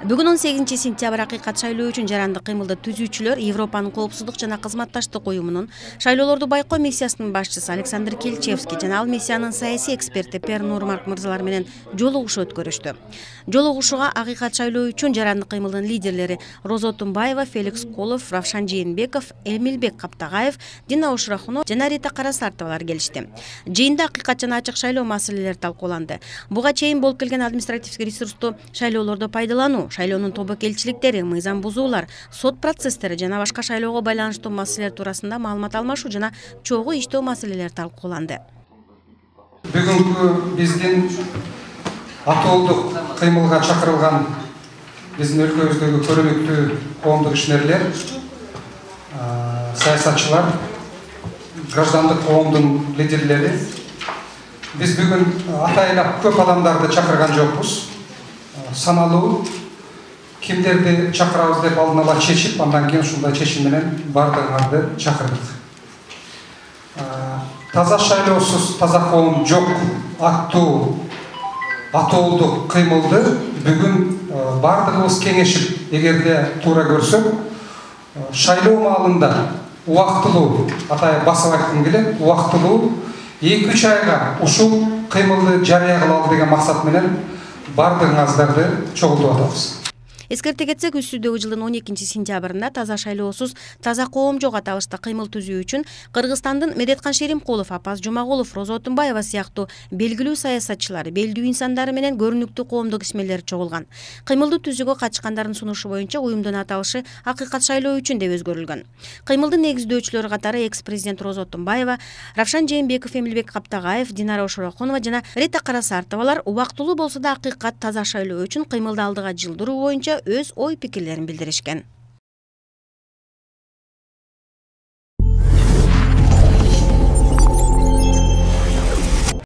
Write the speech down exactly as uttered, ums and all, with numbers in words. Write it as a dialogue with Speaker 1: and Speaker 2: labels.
Speaker 1: Бүгүн он сегизинчи сентябрь акыйкат шайлоо үчүн жарандык кыймылды түзүүчүлөр Европанын коопсуздук жана кызматташтык уюмунун шайлоолорду байкоо миссиясынын башчысы Александр Кельчевский жана ал миссиянын саясий эксперти Пер Нурмарк мырзалар менен жолугушуу өткөрүштү. Жолугушууга акыйкат шайлоо үчүн жарандык кыймылдын лидерлери Розо Тумбаева, Феликс Колов, Равшан Жээнбеков, Эмилбек Каптагаев, Дина Ушрахунова жана Рита Карасартовалар келишти. Жыйында акыйкат жана ачык шайлоо маселелери талкууланды. Буга чейин болуп келген административдик ресурсту шайлоолордо пайдалануу, шайлоонун тобокелчиликтери, мыйзам бузуулар, сот процесстери жана башка шайлоого байланыштуу маселелер туурасында маалымат алмашуу жана чогуу иштөө маселелери талкууланды.
Speaker 2: Бүгүнкү биздин атоолдук кыймылга чакырылган биздин өлкөбүздөгү көрүнүктүү коомдук ишмерлер, саясатчылар, граждандык коомдун лидерлери. Биз бүгүн атайлап көп адамдарды чакырган жокпуз. Саналуу кимдерди чакырабыз деп алдын ала чечип, андан кийин ушундай чечим менен бардыгыңарды чакырдык. Таза шайлоосуз таза коом жок аттуу атоолдук кыймылды бүгүн бардыгыбыз кеңешип, эгерде туура көрсөк, шайлоо маалында убактылуу, атай басып айткым келет, убактылуу эки үч айга ушул кыймылды жарыя кылалы деген максат менен бардыгыңыздарды чогултуп атабыз.
Speaker 1: Эскерте кетсек, үстүдөгү жылдын он экинчи сентябрында таза шайлоосуз таза коом жок аталышта кыймыл түзүү үчүн Кыргызстандын Медеткан Шеримкулов, Апаз Жумагулов, Розо Тумбаева сыяктуу белгилүү саясатчылар, белдүү инсандары менен көрүнүктүү коомдук ишмерлер чогулган. Кыймылды түзүүгө катышкандардын сунушу боюнча уюмдун аталышы акыйкат шайлоо үчүн деп өзгөрүлгөн. Кыймылдын негиздөөчүлөрү катары экс-президент Розо Тумбаева, Равшан Жээнбеков, Эмилбек Каптагаев, Динара Ушрахунова жана Рита Карасартовалар убактылуу болсо да акыйкат таза шайлоо үчүн кыймылды алдыга жылдыруу боюнча өз ой пикирлерин билдиришкен.